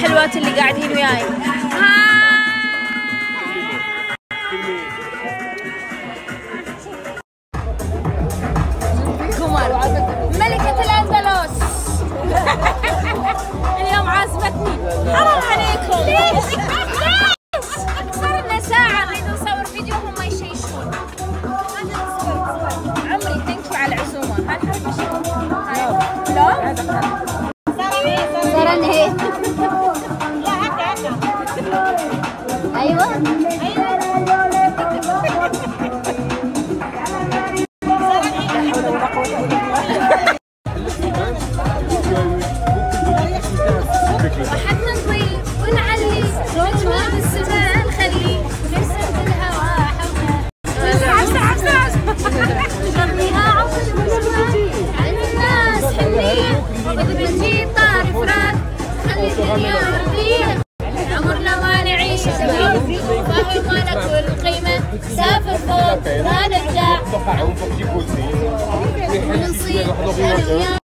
الحلوات اللي قاعدين وياي. قمر ملكة الأندلس اليوم عازمتني. حرام عليكم ليش؟ صار لنا ساعة نريد نصور فيديو وهم يشيشون. عمري ثانك يو على العزومة. هاي الحركة لا؟ صار انهي. لا هكا ايوه وحدنا نطير ونعلي نجمة بالسماء نخلي نرسم في الهواء حبنا نغنيها عصر بالسماء عند الناس حنية وإذا بنجيب طاري فرات خلي الدنيا وردية عمرنا ما نعيش سنين فاهم ما ناكل قيمة سافر فوق ما نرجع ونصير